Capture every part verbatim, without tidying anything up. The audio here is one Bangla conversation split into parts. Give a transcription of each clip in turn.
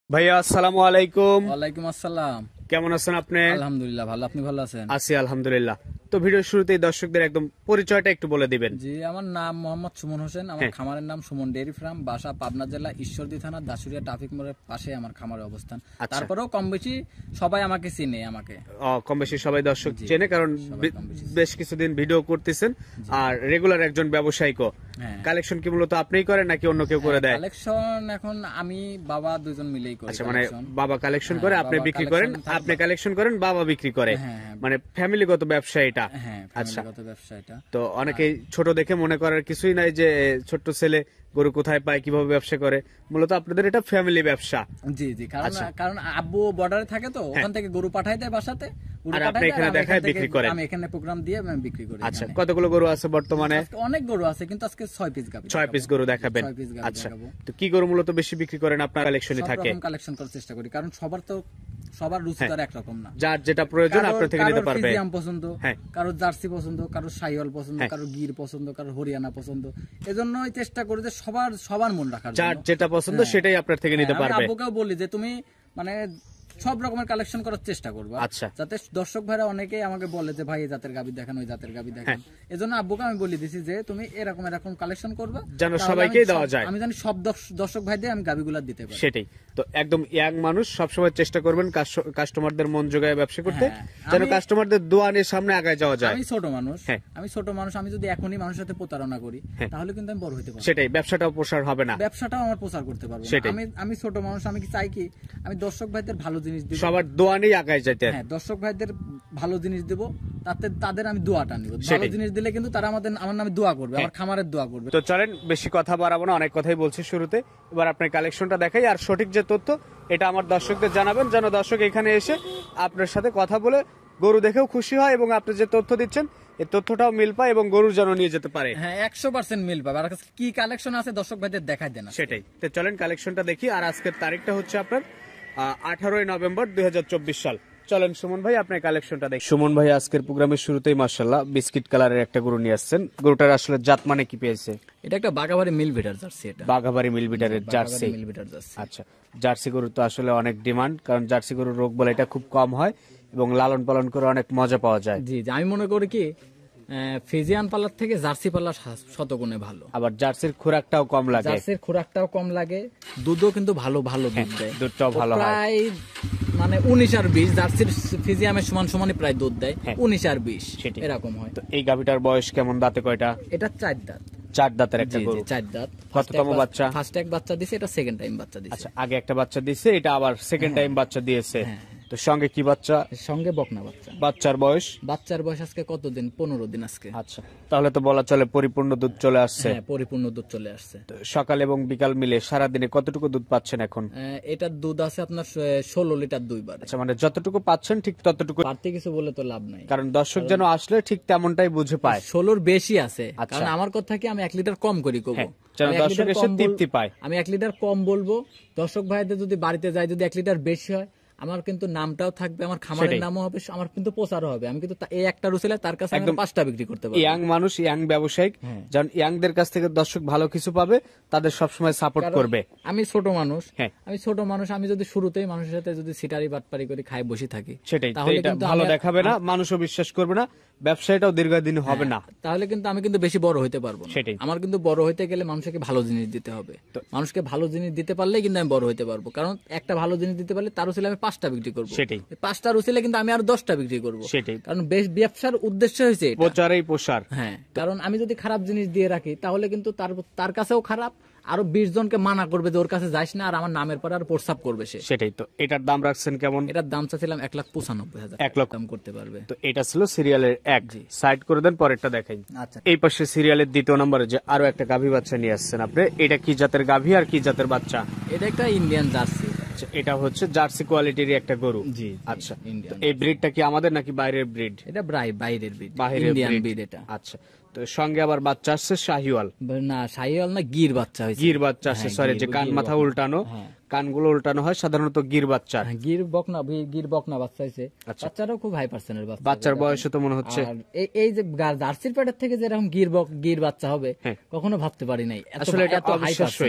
ভাইয়া আসসালামু আলাইকুম। ওয়ালাইকুম আসসালাম। কেমন আছেন আপনি? আলহামদুলিল্লাহ ভালো, আপনি ভালো আছেন? আছি আলহামদুলিল্লাহ। তো ভিডিওর শুরুতেই দর্শকদের একদম পরিচয়টা একটু বলে দিবেন। জি, আমার নাম মোহাম্মদ সুমন হোসেন। আমার হ্যাঁ। খামারের নাম সুমন ডেয়ারি ফার্ম। বাসা পাবনা জেলা ঈশ্বরদী থানা দাসুরিয়া ট্রাফিক মোড়ের পাশে আমার খামারের অবস্থান। আচ্ছা। তারপরেও কম বেশি সবাই আমাকে চিনে। আমাকে ও, কম বেশি সবাই দর্শক জি, চেনে, কারণ সবাই বে- কম বেশি বেশ কিছুদিন ভিডিও করতেছেন আর রেগুলার একজন ব্যবসায়িকও। হ্যাঁ। কালেকশন কি মূলত আপনিই করেন নাকি অন্য কেউ করে দেয়? কালেকশন এখন আমি বাবা দুজন মিলেই করি। আচ্ছা, মানে collection। বাবা কালেকশন হ্যাঁ, করে, আপনি বাবা বিক্রি করেন, collection থাকে। আপনি কালেকশন করেন, বাবা বিক্রি করে, হ্যাঁ, হ্যাঁ। মানে ফ্যামিলিগত ব্যবসা এটা। হ্যাঁ, আচ্ছা। ফ্যামিলিগত ব্যবসা এটা। তো অনেকেই ছোট দেখে মনে করার কিছুই নাই যে ছোট্ট ছেলে গরু কোথায় পায়, কিভাবে ব্যবসা করে। মূলত আপনাদের এটা ফ্যামিলি ব্যবসা। জি জি, কারণ আচ্ছা। কারণ আব্বু বর্ডারে থাকে, তো ওখান থেকে গরু পাঠাই দেয় বাসাতে। গরু আর আপনি পাঠায় দেয়, এখানে আর আমি দেখায় এখান থেকে- বিক্রি করেন। আমি এখানে প্রোগ্রাম দিয়ে আমি বিক্রি করি। আচ্ছা, এখানে। কতগুলো গরু আছে বর্তমানে? আজকে অনেক গরু আছে, কিন্তু আজকে ছয় পিস গাবি ছয় পিস গরু দেখাবেন। ছয় পিস গাবি আচ্ছা, দেখাবো। তো কি গরু মূলত বেশি বিক্রি করেন আপনার কালেকশনে সব থাকে? রকম কালেকশন করার চেষ্টা করি, কারণ সবার তো সবার রুচি তো আর একরকম না। যার যেটা প্রয়োজন কারোর- আপনার থেকে নিতে কারোর পারবে। ফ্রিজিয়াম পছন্দ, হ্যাঁ। কারোর জার্সি পছন্দ, কারোর সাইওয়াল পছন্দ, হ্যাঁ। কারোর গির পছন্দ, কারোর হরিয়ানা পছন্দ। এজন্যই চেষ্টা করি যে সবার সবার মন রাখার যার জন্য। যেটা পছন্দ হ্যাঁ। সেটাই আপনার থেকে নিতে হ্যাঁ, আমি পারবে। আব্বুকেও বলি যে তুমি মানে সব রকমের কালেকশন করার চেষ্টা করবা, আচ্ছা। যাতে দর্শক ভাইরা অনেকেই আমাকে বলে যে ভাই এই জাতের গাবি দেখান, ওই জাতের গাবি দেখান। এজন্য আব্বুকে আমি বলে দিছি যে তুমি এরকম এরকম কালেকশন করবা, যেন তাহলে সবাইকেই আমি দেওয়া সব- যায়। আমি জানি সব দর্শ- দর্শক ভাইদের আমি গাবিগুলা দিতে পারি। সেটাই তো, একদম ইয়াং মানুষ সবসময় চেষ্টা করবেন কাস্ট- কাস্টমারদের মন জোগায় ব্যবসা করতে, হ্যাঁ, যেন আমি- কাস্টমারদের দোয়া নিয়ে সামনে আগায় যাওয়া যায়। আমি ছোট মানুষ, হ্যাঁ। আমি ছোট মানুষ, আমি যদি এখনই মানুষের সাথে প্রতারণা করি হ্যাঁ। তাহলে কিন্তু আমি বড় হতে পারবো না। সেটাই, ব্যবসাটাও প্রসার হবে না। ব্যবসাটাও আমার প্রচার করতে পারবো না। সেটাই। আমি আমি ছোট মানুষ, আমি কি চাই কি আমি দর্শক ভাইদের ভালো জিনিস দিব। সবার দোয়া নিয়ে আগায় যেতে। হ্যাঁ, দর্শক ভাইদের ভালো জিনিস দেব, তাতে তাদের আমি দোয়াটা নিব। ভালো সেটাই। জিনিস দিলে কিন্তু তারা আমাদের আমার নামে দোয়া করবে, আমার খামারের দোয়া করবে। তো চলেন, বেশি কথা বাড়াবো না, অনেক কথাই বলছি শুরুতে। এবার আপনার কালেকশনটা দেখাই, আর সঠিক যে তথ্য এটা আমার দর্শকদের জানাবেন, যেন দর্শক এখানে এসে আপনার সাথে কথা বলে গরু দেখেও খুশি হয় এবং আপনি যে তথ্য দিচ্ছেন এই তথ্যটাও মিল পায় এবং গরু যেন নিয়ে যেতে পারে। হ্যাঁ, একশো পার্সেন্ট মিল পাবে। আর কাছে কি কালেকশন আছে দর্শক ভাইদের দেখাই দেন। সেটাই। তো চলেন কালেকশনটা দেখি। আর আজকের তারিখটা হচ্ছে আপনার আঠারোই নভেম্বর দুই হাজার চব্বিশ সাল। চলেন সুমন ভাই আপনার কালেকশনটা দেখি। সুমন ভাই আজকের প্রোগ্রামের শুরুতেই মাশাআল্লাহ বিস্কিট কালারের একটা গরু নিয়ে আসছেন। গরুটার আসলে জাত মানে কি পেয়েছে? এটা একটা বাগাবাড়ি মিল ভিটার জার্সি। এটা বাঘাবাড়ি মিলবিটারের জার্সি। মিল ভিটার জার্সি। আচ্ছা, জার্সি গরু তো আসলে অনেক ডিমান্ড, কারণ জার্সি গরুর রোগ বলে এটা খুব কম হয় এবং লালন পালন করে অনেক মজা পাওয়া যায়। জি জি, আমি মনে করি কি ফিজিয়ান পালার থেকে জার্সি পালা শতগুণে ভালো। আবার জার্সির খোরাকটাও কম লাগে, জার্সির খোরাকটাও কম লাগে, দুধও কিন্তু ভালো ভালো দুধ দেয়। দুধটাও ভালো হয়। প্রায় মানে উনিশ আর বিশ, জার্সির ফিজিয়ামের সমান সমানই প্রায় দুধ দেয়, হ্যাঁ। উনিশ আর বিশ সেটাই। এরকম হয়। তো এই গাভিটার বয়স কেমন, দাঁতে কয়টা? এটা চার দাঁত। চার দাঁতের একটা জি গরু। জি, চার দাঁত। কততম বাচ্চা? ফার্স্ট এক বাচ্চা দিছে, এটা সেকেন্ড টাইম বাচ্চা দিছে। আচ্ছা, আগে একটা বাচ্চা দিয়েছে, এটা আবার সেকেন্ড টাইম বাচ্চা দিয়েছে। হ্যাঁ। তো সঙ্গে কি বাচ্চা? এর সঙ্গে বকনা বাচ্চা। বাচ্চার বয়স? বাচ্চার বয়স আজকে কতদিন? পনেরো দিন আজকে। আচ্ছা, তাহলে তো বলা চলে পরিপূর্ণ দুধ চলে আসছে। হ্যাঁ, পরিপূর্ণ দুধ চলে আসছে। তো সকাল এবং বিকাল মিলে সারা দিনে কতটুকু দুধ পাচ্ছেন এখন? আহ, এটার দুধ আছে আপনার ষোলো লিটার দুইবার। আচ্ছা, মানে যতটুকু পাচ্ছেন ঠিক ততটুকু, বাড়তি কিছু বলে তো লাভ নাই, কারণ দর্শক যেন আসলে ঠিক তেমনটাই বুঝে পায়। ষোলোর বেশি আছে। আচ্ছা। কারণ আমার কথা কি আমি এক লিটার কম করি কব, হ্যাঁ, যেন দর্শক এসে তৃপ্তি পায়। আমি এক লিটার কম বলবো, দর্শক ভাইদের যদি বাড়িতে যায় যদি এক লিটার বেশি হয়, আমার কিন্তু নামটাও থাকবে, আমার খামারের সেটাই। নামও হবে, আমার কিন্তু প্রচারও হবে। আমি কিন্তু তা- এই একটা রুসেলে তার কাছে আমি একদম পাঁচটা বিক্রি করতে পারবো। ইয়াং মানুষ, ইয়াং ব্যবসায়িক, হ্যাঁ। যেন ইয়াংদের কাছ থেকে দর্শক ভালো কিছু পাবে, তাদের সবসময় সাপোর্ট কারণ করবে। আমি ছোট মানুষ, হ্যাঁ। আমি ছোট মানুষ, আমি যদি শুরুতেই মানুষের সাথে যদি সিটারি বাটপারি করে খাই বসে থাকি, সেটাই, তো তাহলে এটা কিন্তু ভালো আমি- দেখাবে না, মানুষও বিশ্বাস করবে না, ব্যবসায়টাও দীর্ঘদিন হবে না। তাহলে কিন্তু আমি কিন্তু বেশি বড় হইতে পারবো না। সেটাই। আমার কিন্তু বড় হইতে গেলে মানুষকে ভালো জিনিস দিতে হবে। মানুষকে ভালো জিনিস দিতে পারলেই কিন্তু আমি বড় হইতে পারবো, কারণ একটা ভালো জিনিস দিতে পারলে তার উচিলে আমি পাঁচটা বিক্রি করবো। সেটাই। পাঁচটার উচিলে কিন্তু আমি আর দশটা বিক্রি করবো। সেটাই। কারণ বেশ- ব্যবসার উদ্দেশ্য হয়েছে এটা। প্রচারেই প্রসার। হ্যাঁ, কারণ আমি যদি খারাপ জিনিস দিয়ে রাখি তাহলে কিন্তু তার তার কাছেও খারাপ, আরো বিশ জনকে মানা করবে যে ওর কাছে যাইস না, আর আমার নামের পরে আর প্রস্তাব করবে সে। সেটাই তো, এটার দাম রাখছেন কেমন? এটার দাম চাচ্ছিলাম এক লাখ পঁচানব্বই হাজার। এক লক্ষ দাম করতে পারবে। তো এটা ছিল সিরিয়ালের এক। সাইড করে দেন, পরেরটা দেখাই। আচ্ছা, এই পাশে সিরিয়ালের দ্বিতীয় নম্বরে যে আরো একটা গাভী বাচ্চা নিয়ে আসছেন আপনি, এটা কি জাতের গাভী আর কি জাতের বাচ্চা? এটা একটা ইন্ডিয়ান জার্সি। আচ্ছা, এটা হচ্ছে জার্সি কোয়ালিটির একটা গরু। জি, আচ্ছা, ইন্ডিয়ান। তো এই ব্রিডটা কি আমাদের নাকি বাইরের ব্রিড? এটা প্রায় বাইরের বিট, বাইরের ইন্ডিয়ান breed। বিট এটা। আচ্ছা, তো সঙ্গে আবার বাচ্চা আসছে শাহিওয়াল। না, শাহিওয়াল না, গির বাচ্চা হয়েছে। গির বাচ্চা আসছে, হ্যাঁ, সরি, গির- যে কান গির মাথা বকনা। উল্টানো, হ্যাঁ। কানগুলো উল্টানো হয় সাধারণত গির বাচ্চা। হ্যাঁ, গির বকনা, গির- গির বকনা বাচ্চা হয়েছে। আচ্চ বাচ্চাটাও খুব হাই পার্সেন্টের বাচ্চা। বাচ্চার বয়সও তো মনে হচ্ছে। আর এই- এই যে গা- জার্সির প্যাটের থেকে যেরকম গির বক- গির বাচ্চা হবে হ্যাঁ। কখনো ভাবতে পারি নাই। এত- আসলে এটা এত হাই অবিশ্বাস্যই। পার্সেন্টের।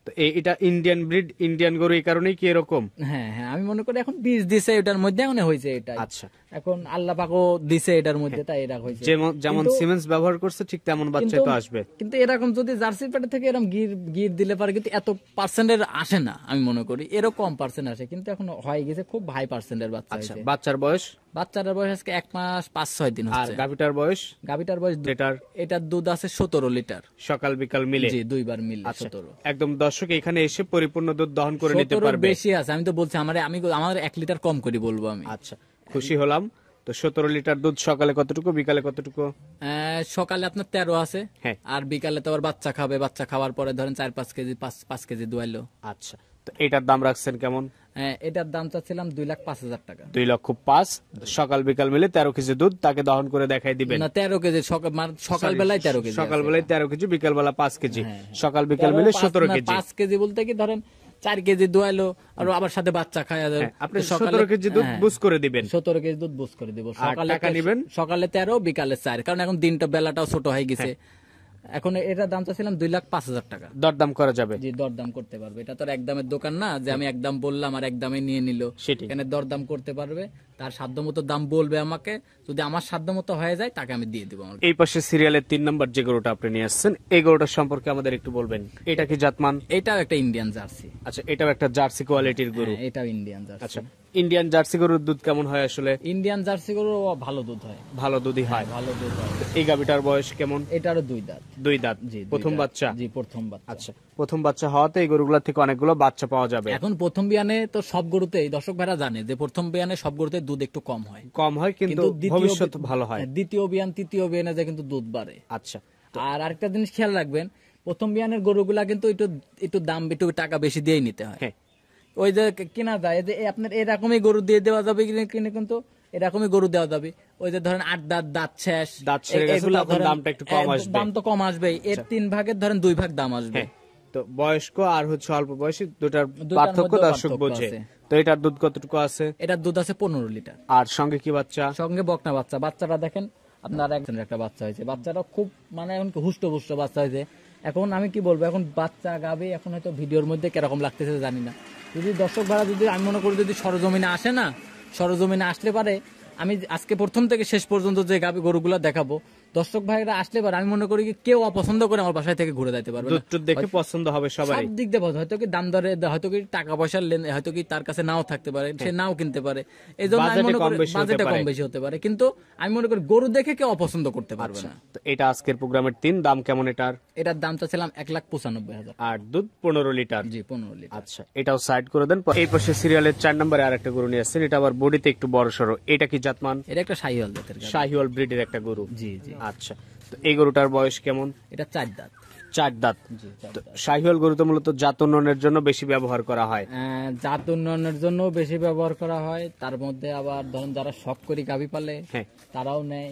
তো এই- এটা ইন্ডিয়ান ব্রিড, ইন্ডিয়ান গরু, এই কারণেই কি এরকম? হ্যাঁ হ্যাঁ আমি মনে করি এখন বীজ দিছে এটার মধ্যে, এখন হয়েছে এটা। আচ্ছা, এখন আল্লাহ পাকও দিছে এটার মধ্যে, তাই এরা হয়েছে। যেমন যেমন কিন্তু- সিমেন্স ব্যবহার করছে ঠিক তেমন বাচ্চাই কিন্তু- তো আসবে। কিন্তু এরকম যদি জার্সি পেটে থেকে এরকম গির গির দিলে পারে, কিন্তু এত পার্সেন্টের আসে না আমি মনে করি, এরও কম পার্সেন্ট আসে, কিন্তু এখন হয়ে গেছে খুব হাই পার্সেন্টের বাচ্চা আচ্ছা, হয়েছে। বাচ্চার বয়স বাচ্চাটার বয়স আজকে এক মাস পাঁচ ছয় দিন আর হচ্ছে। গাভিটার বয়স? গাভিটার বয়স দু- যেটার এটার দুধ আছে সতেরো লিটার, সকাল বিকাল মিলে। জি দুইবার মিলে আচ্ছা, সতেরো। একদম দর্শক এখানে এসে পরিপূর্ণ দুধ দহন করে নিতে সতেরো পারবে। বেশি আছে, আমি তো বলছি আমার আমি আমার এক লিটার কম করে বলবো আমি। আচ্ছা, খুশি হলাম। তো সতেরো লিটার দুধ সকালে কতটুকু, বিকালে কতটুকু? আহ, সকালে আপনার তেরো আছে, হ্যাঁ। আর বিকালে তো আবার বাচ্চা খাবে, বাচ্চা খাওয়ার পরে ধরেন চার পাঁচ কেজি পাঁচ পাঁচ কেজি দুয়াইলো। আচ্ছা, তো এটার দাম রাখছেন কেমন? হ্যাঁ, এটার দাম চাচ্ছিলাম দুই লাখ পাঁচ হাজার টাকা। দুই লক্ষ পাঁচ। সকাল বিকাল মিলে তেরো কেজি দুধ তাকে দহন করে দেখাই দিবেন। না তেরো কেজি, সকাল মানে সকাল বেলায় তেরো কেজি, সকাল বেলায় তেরো কেজি, বিকাল বেলা পাঁচ কেজি, হ্যাঁ, সকাল বিকাল মিলে তেরো, সতেরো পাঁচ- কেজি। পাঁচ কেজি বলতে কি ধরেন চার কেজি দুয়াইলো, আর আবার সাথে বাচ্চা খায়। হ্যাঁ, আপনি সতেরো কেজি দুধ হ্যাঁ। বুঝ করে দিবেন। সতেরো কেজি দুধ বুঝ করে দিব। আর সকালে টাকা নিবেন? সকালে তেরো, বিকালে চার, কারণ এখন দিনটা বেলাটাও ছোট হয়ে গেছে। এখন এটার দাম চাচ্ছিলাম দুই লাখ পাঁচ হাজার টাকা। দরদাম করা যাবে? জি দরদাম করতে পারবে, এটা তো আর একদমের দোকান না যে আমি একদম বললাম আর একদমে নিয়ে নিল। সেটাই। এখানে দরদাম করতে পারবে, তার সাধ্য মতো দাম বলবে আমাকে, যদি আমার সাধ্য মতো হয়ে যায় তাকে আমি দিয়ে দিব। আমার এই পাশে সিরিয়ালের তিন নম্বর যে গরুটা আপনি নিয়ে আসছেন, এই গরুটার সম্পর্কে আমাদের একটু বলবেন। এটা কি জাতমান? এটাও একটা ইন্ডিয়ান জার্সি। আচ্ছা, এটাও একটা জার্সি কোয়ালিটির গরু। হ্যাঁ, এটাও ইন্ডিয়ান জার্সি। আচ্ছা, ইন্ডিয়ান জার্সি গরুর দুধ কেমন হয় আসলে? ইন্ডিয়ান জার্সি গরু ভালো দুধ হয়, ভালো দুধই হয়। ভালো দুধ হয়। এই গাভিটার বয়স কেমন? এটারও দুই দাঁত। দুই দাঁত, জি দুই প্রথম দাঁত। বাচ্চা? জি প্রথম বাচ্চা। আচ্ছা, প্রথম বাচ্চা হওয়াতে এই গরুগুলা থেকে অনেকগুলো বাচ্চা পাওয়া যাবে। এখন প্রথম বিয়ানে তো সব গরুতেই, দর্শক ভাইরা জানে যে প্রথম বিয়ানে সব গরুতে দুধ একটু কম হয়, কম হয়, কিন্তু দ্বিতীয়- ভবিষ্যৎ ভালো হয়। দ্বিতীয় বিয়ান তৃতীয় বিয়ানে যায় কিন্তু দুধ বাড়ে। আচ্ছা, আর আরেকটা জিনিস খেয়াল রাখবেন, প্রথম বিয়ানের গরুগুলা কিন্তু একটু একটু দাম একটু টাকা বেশি দিয়েই নিতে হয়। হ্যাঁ, ওই যে কেনা যায় যে এই আপনার এরকমই গরু দিয়ে দেওয়া যাবে কিনে কিনে কিন্তু এরকমই গরু দেওয়া যাবে। ওই যে ধরেন আট দাঁত দাঁত শেষ, দাঁত ছেড়ে গেছে, এগুলা তখন ধরেন- দামটা একটু কম এ, আসবে। দাম তো কম আসবেই, এর তিন ভাগের ধরেন দুই ভাগ দাম আসবে। হ্যাঁ। তো বয়স্ক আর হচ্ছে অল্প বয়সী দুটার দুটার পার্থক্য মধ্যে দর্শক পার্থক্য বোঝে। আছে। তো এটার দুধ কতটুকু আছে? এটার দুধ আছে পনেরো লিটার। আর সঙ্গে কি বাচ্চা? সঙ্গে বকনা বাচ্চা। বাচ্চাটা দেখেন আপনার একজনের একটা বাচ্চা হয়েছে, বাচ্চাটা খুব মানে এখন হুষ্ট পুষ্ট বাচ্চা হয়েছে। এখন আমি কি বলবো, এখন বাচ্চা গাবে এখন হয়তো ভিডিওর মধ্যে কিরকম লাগতেছে জানি না। যদি দর্শক ভাড়া যদি আমি মনে করি যদি সরজমিনে আসে না, সরজমিনে আসলে পারে আমি আজকে প্রথম থেকে শেষ পর্যন্ত যে গাবি গরুগুলা দেখাবো, দর্শক ভাইরা আসলে পারে আমি মনে করি কি কেউ অপছন্দ করে আমার বাসায় থেকে ঘুরে যাইতে পারবে না। দুধ টুধ দেখে পছন্দ হবে সবাই। সব দিক দিয়ে পছন্দ। হয়তো কি দাম দরে, হয়তো কি টাকা পয়সার লেন, হয়তো কি তার কাছে নাও থাকতে পারে, সে নাও কিনতে পারে, এই জন্য আমি বাজেটে মনে কম করি বেশি হতে বাজেটে পারে। কম বেশি হতে পারে, কিন্তু আমি মনে করি গরু দেখে কেউ অপছন্দ করতে পারবে না। তো এটা আজকের প্রোগ্রামের তিন। দাম কেমন এটার? এটার দাম চাচ্ছিলাম এক লাখ পঁচানব্বই হাজার। আর দুধ পনেরো লিটার। জি পনেরো লিটার। আচ্ছা, এটাও সাইড করে দেন। এই পাশে সিরিয়ালের চার নম্বরে আর একটা গরু নিয়ে আসছেন, এটা আবার বডিতে একটু বড় সড়ো। এটা কি জাতমান? এটা একটা শাহিওয়াল জাতের গাভী। শাহিওয়াল ব্রিডের একটা গরু। জি জি। আচ্ছা, তো এই গরুটার বয়স কেমন? এটা চার দাঁত। চার দাঁত। জি চার তো দাঁত। শাহিওয়াল গরু তো মূলত জাত উন্নয়নের জন্য বেশি ব্যবহার করা হয়। আহ, জাত উন্নয়নের জন্য বেশি ব্যবহার করা হয়, তার মধ্যে আবার ধরেন যারা শখ করি গাভী পালে হ্যাঁ, তারাও নেয়।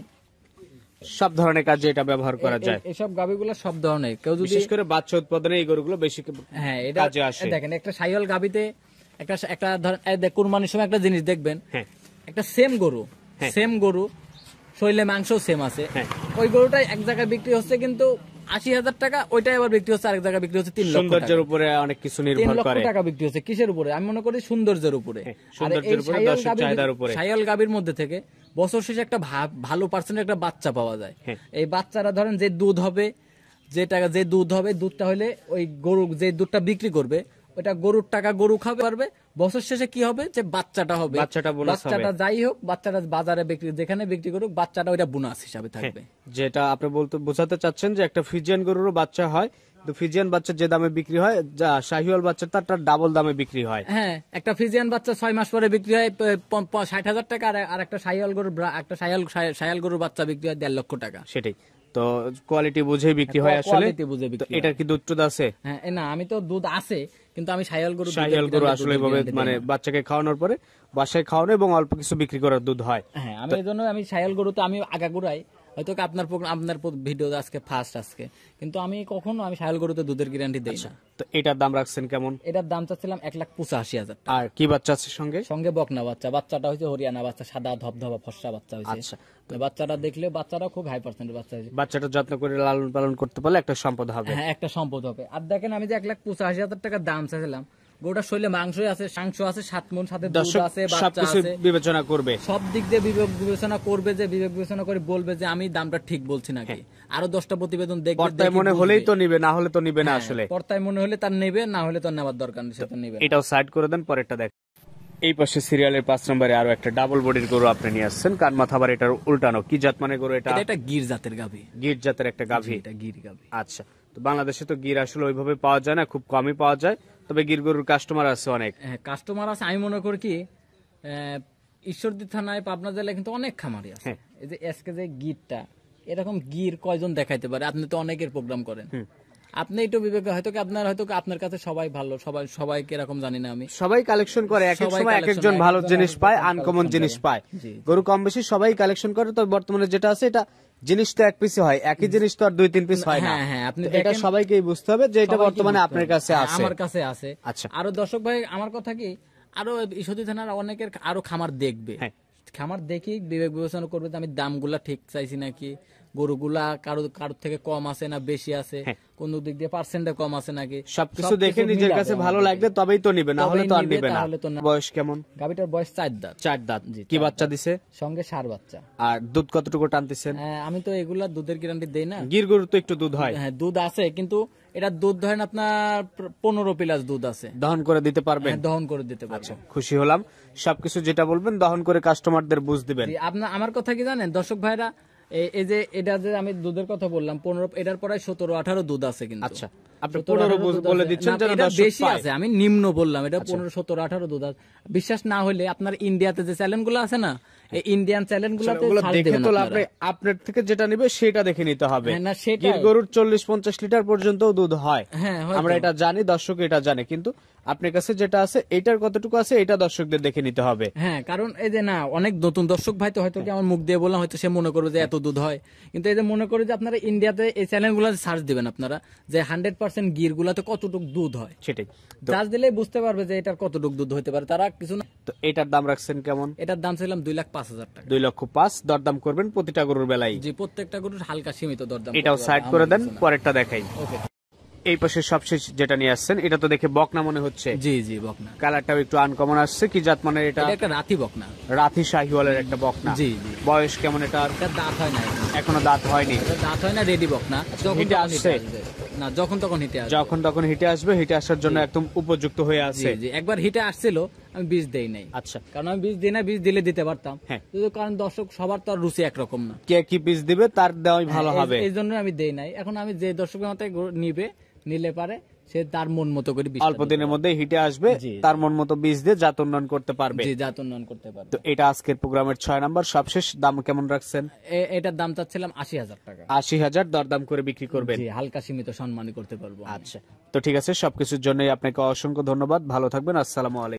সব ধরনের কাজে এটা ব্যবহার করা এ- যায়। এ- এসব গাভীগুলো সব ধরনের, কেউ যদি বিশেষ করে বাচ্চা উৎপাদনে এই গরুগুলো বেশি হ্যাঁ এটা কাজে আসে। দেখেন একটা শাহিওয়াল গাভীতে একটা একটা ধরেন এই দেখ, কুরবানির সময় একটা জিনিস দেখবেন, হ্যাঁ, একটা সেম গরু, হ্যাঁ। সেম গরু শরীরে মাংসও সেম আছে, হ্যাঁ। ওই গরুটাই এক জায়গায় বিক্রি হচ্ছে কিন্তু আশি হাজার টাকা, ওইটাই আবার বিক্রি হচ্ছে আরেক জায়গায় বিক্রি হচ্ছে তিন লক্ষ টাকা। সৌন্দর্যের উপরে অনেক কিছু তিন নির্ভর লক্ষ করে। টাকা বিক্রি হচ্ছে কিসের উপরে? আমি মনে করি সৌন্দর্যের উপরে। হ্যাঁ, আর সৌন্দর্যের এই উপরে, শাহিওয়াল দর্শক গাভীর- চাহিদার উপরে। শাহিওয়াল গাভীর মধ্যে থেকে বছর শেষে একটা ভা- ভালো পার্সেন্টের একটা বাচ্চা পাওয়া যায়। হ্যাঁ। এই বাচ্চারা ধরেন যে দুধ হবে, যে টাকা যে দুধ হবে, দুধটা হলে ওই গরু যে দুধটা বিক্রি করবে ওইটা গরুর টাকা গরু খাবে পারবে। বছর শেষে কি হবে যে বাচ্চাটা হবে, বাচ্চাটা বোনাস বাচ্চাটা হবে। যাই হোক, বাচ্চাটা বাজারে বিক্রি যেখানে বিক্রি করুক, বাচ্চাটা ওইটা বোনাস হিসাবে থাকবে। যেটা আপনি বলতে বোঝাতে চাচ্ছেন যে একটা ফিজিয়ান গরুরও বাচ্চা হয়, তো ফিজিয়ান বাচ্চা যে দামে বিক্রি হয়, যা শাহিওয়াল বাচ্চা তার ডাবল দামে বিক্রি হয়। হ্যাঁ, একটা ফিজিয়ান বাচ্চা ছয় মাস পরে বিক্রি হয় প- প- ষাট হাজার টাকা, আর- আর একটা শাহিওয়াল গরুর ব্রা- একটা শাহিওয়াল শাহিওয়াল গরুর বাচ্চা বিক্রি হয় দেড় লক্ষ টাকা। সেটাই তো, কোয়ালিটি বুঝে বিক্রি হয় আসলে। কোয়ালিটি বুঝে তো বিক্রি হয়। এটার কি দুধ টুধ আছে? হ্যাঁ এ না, আমি তো দুধ আছে কিন্তু আমি শাহিওয়াল গরু শাহিওয়াল গরু আসলে এভাবে মানে বাচ্চাকে খাওয়ানোর পরে বাসায় খাওয়ানো এবং অল্প কিছু বিক্রি করার দুধ হয়। হ্যাঁ, আমি এই জন্য আমি শাহিওয়াল গরুতে আমি আগা গুড়াই হয়তো কি আপনার program- আপনার ভিডিও আজকে ফার্স্ট আজকে, কিন্তু আমি কখনো আমি সাহেল গরুতে দুধের গ্যারান্টি দেই না। তো এটার দাম রাখছেন কেমন? এটার দাম চাচ্ছিলাম এক লাখ পঁচাশি হাজার টাকা। আর কি বাচ্চা আছে সঙ্গে? সঙ্গে বকনা বাচ্চা, বাচ্চাটা হচ্ছে হরিয়ানা বাচ্চা, সাদা ধবধবা ফর্সা বাচ্চা হয়েছে। আচ্ছা। তো বাচ্চাটা দেখলে বাচ্চাটা খুব হাই পার্সেন্টের বাচ্চা হয়েছে। বাচ্চাটা যত্ন করে লালন পালন করতে পারলে একটা সম্পদ হবে। হ্যাঁ, একটা সম্পদ হবে। আর দেখেন আমি যে এক লাখ পঁচাশি হাজার টাকা দাম চাইছিলাম, গোটা শরীরে মাংসই আছে, মাংস আছে, সাত মন, সাথে দুধ দর্শক আছে, বাচ্চা সবকিছু আছে, বিবেচনা করবে। সব দিক দিয়ে বিবেক বিবেচনা করবে, যে বিবেক বিবেচনা করে বলবে যে আমি দামটা ঠিক বলছি নাকি। আরো দশটা প্রতিবেদন দেখবে, পর্দায় দেখে মনে বুঝবে। হলেই তো নিবে, না হলে তো নিবে না হ্যাঁ, আসলে। পর্দায় মনে হলে তার নেবে, না হলে তার নেওয়ার দরকার নেই, সে তো নেবে না। এটাও সাইড করে দেন, পরেরটা দেখ। এই পাশে সিরিয়ালের পাঁচ নম্বরে আরো একটা ডাবল বডির গরু আপনি নিয়ে আসছেন, কান মাথা আবার এটার উল্টানো। কি জাত মানে গরু এটা? এটা একটা গির জাতের গাভী। গির জাতের একটা গাভী। এটা গির গাভী। আচ্ছা, তো বাংলাদেশে তো গির আসলে ওইভাবে পাওয়া যায় না, খুব কমই পাওয়া যায়, তবে গির গরুর কাস্টমার আছে অনেক। হ্যাঁ, কাস্টমার আছে। আমি মনে করি কি আহ, ঈশ্বরদী থানায় পাবনা জেলায় কিন্তু অনেক খামারি আছে। হ্যাঁ। এই যে আজকে যে গিরটা, এরকম গির কয়জন দেখাইতে পারে? আপনি তো অনেকের প্রোগ্রাম করেন, আপনি একটু বিবেক, হয়তো কি আপনার হয়তো কি আপনার কাছে সবাই ভালো, সবাই সবাই কিরকম জানি না আমি। সবাই কালেকশন করে, এক এক সবাই সময় এক collection, একজন এক ভালো একজন জিনিস এক পায়, একজন আনকমন collection জিনিস করে। পায়। জি। গরু কম বেশি সবাই কালেকশন করে, তবে বর্তমানে যেটা আছে এটা জিনিস তো এক পিসই হয়, একই জিনিস তো আর দুই তিন পিস হয় না। হ্যাঁ, হ্যাঁ, আপনি তো এটা দেখেন- সবাইকেই বুঝতে হবে যে এটা সবাইকে বর্তমানে বুঝতে আপনার হবে। কাছে হ্যাঁ, আছে। আমার কাছে আছে। আচ্ছা। আরো দর্শক ভাই আমার কথা কি, আরো ঈশ্বরদী থানার অনেকের আরো খামার দেখবে, হ্যাঁ। খামার দেখি বিবেক বিবেচনা করবে যে আমি দামগুলা ঠিক চাইছি নাকি, গরুগুলা কারো কারোর থেকে কম আছে না বেশি আছে, হ্যাঁ। কোন দিক দিয়ে পার্সেন্টে কম আছে নাকি, সবকিছু দেখে নিজের মিলাবে কাছে আমার ভালো দিকে। লাগলে তবেই তো নিবে, না হলে তবেই তো আর নিবে, নিবে না। তাহলে তো না। বয়স কেমন? গাভীটার বয়স চার দাঁত। চার দাঁত। জি, কি চার বাচ্চা দাঁত। দিছে? সঙ্গে সার বাচ্চা। আর দুধ কতটুকু টানতেছেন? হ্যাঁ, আমি তো এগুলা দুধের গ্যারান্টি দেই না। গির গরু তো একটু দুধ হয়, হ্যাঁ, দুধ আছে, কিন্তু এটা দুধ ধরেন আপনার পনেরো প্লাস দুধ আছে। দহন করে দিতে পারবেন? হ্যাঁ, দহন করে দিতে পারবো। আচ্ছা, খুশি হলাম। সবকিছু যেটা বলবেন দহন করে কাস্টমারদের বুঝ দিবেন। জি, আপনার আমার কথা কি জানেন দর্শক ভাইরা, এই এই যে এটা যে আমি দুধের কথা বললাম পনেরো, এটার পরে সতেরো আঠারো দুধ আছে কিন্তু। আচ্ছা, আপনি সতেরো, পনেরো আঠারো দুধ বলে আছে। দিচ্ছেন না, যেন এটা দর্শক বেশি পায়। আছে, আমি নিম্ন বললাম, এটা পনেরো সতেরো আঠারো দুধ আছে। বিশ্বাস না হলে আপনার ইন্ডিয়াতে যে চ্যানেল গুলো আছে না, এই ইন্ডিয়ান চ্যানেল গুলাতে ওগুলো ছাড় দেখে দেবেন তো আপনারা। আপনি আপনার থেকে যেটা নিবে সেটা দেখে নিতে হবে। হ্যাঁ, না, সেটাই। গির গরুর চল্লিশ পঞ্চাশ লিটার পর্যন্ত দুধ হয়, হ্যাঁ, হয়তো। আমরা এটা জানি, দর্শক এটা জানে, কিন্তু আপনার কাছে যেটা আছে এটার কতটুকু আছে এটা দর্শকদের দেখে নিতে হবে। হ্যাঁ, কারণ এই যে না, অনেক নতুন দর্শক ভাই তো হয়তো কি আমার মুখ দিয়ে বললাম, হয়তো সে মনে করবে যে এত দুধ হয়, কিন্তু এই যে মনে করে যে আপনারা ইন্ডিয়াতে এই চ্যানেল গুলা সার্চ দিবেন আপনারা, যে হান্ড্রেড পার্সেন্ট গির গুলাতে কতটুকু দুধ হয়, সেটাই তো। সার্চ দিলে বুঝতে পারবে যে এটার কতটুকু দুধ হতে পারে। তারা কিছু না, তো এটার দাম রাখছেন কেমন? এটার দাম ছিলাম দুই লাখ পাঁচ হাজার টাকা। দুই লক্ষ পাঁচ। দরদাম করবেন প্রতিটা গরুর বেলায়। জি, প্রত্যেকটা গরুর হালকা সীমিত দরদাম। এটাও সাইড করে দেন, পরেরটা দেখাই। ওকে। এই পাশে সবশেষ যেটা নিয়ে আসছেন এটা তো দেখে বকনা মনে হচ্ছে, জি জি, বকনা। কালারটাও একটু আনকমন আসছে। কি জাত মানে এটা? এটা একটা রাতি বকনা। রাথি শাহিওয়ালের একটা বকনা। জি, জি। বয়স কেমন এটার? এটা দাঁত হয় না এখনো। এখনো দাঁত হয়নি। এটা দাঁত হয় না, রেডি বকনা। যখন হিটে তখন আসছে? হিটে আসবে। না, যখন তখন হিটে আসবে। যখন তখন হিটে আসবে, হিটে আসার জন্য একদম উপযুক্ত হয়ে জি আছে। জি, একবার হিটে আসছিল, আমি বীজ দেই নাই। আচ্ছা, কারণ আমি বীজ দিই না, বীজ দিলে দিতে পারতাম। হ্যাঁ। কিন্তু কারণ দর্শক সবার তো আর রুচি একরকম না। কে কি পিস দিবে তার দেওয়াই ভালো হ্যাঁ, হবে। এই- এই জন্য আমি দেই নাই। এখন আমি যে দর্শকের মতো নিবে, নিলে পারে সে তার মন মতো করে বীজটা অল্প দিতে দিনের মধ্যে হিটে আসবে, জি, জি। তার মন মতো বীজ দিয়ে জাত উন্নয়ন করতে পারবে। পারে। জি, জাত উন্নয়ন করতে পারবে। তো এটা আজকের প্রোগ্রামের ছয় নাম্বার সবশেষ। দাম কেমন রাখছেন? এ- এটার দাম চাচ্ছিলাম আশি হাজার টাকা। আশি হাজার দরদাম করে বিক্রি করবেন। জি, হালকা সীমিত সম্মানী করতে পারবো। আচ্ছা, তো ঠিক আছে, সবকিছুর জন্যই আপনাকে অসংখ্য ধন্যবাদ। ভালো থাকবেন। আসসালামু আলাইকুম।